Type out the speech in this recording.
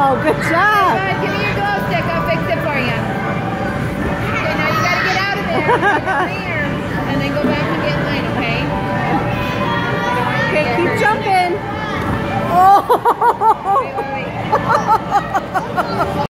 Wow, good job. Give me your glow stick. I'll fix it for you. Okay, now you got to get out of there. Get over here. And then go back and get mine, okay? Okay, keep jumping. Oh! Wait, wait, wait.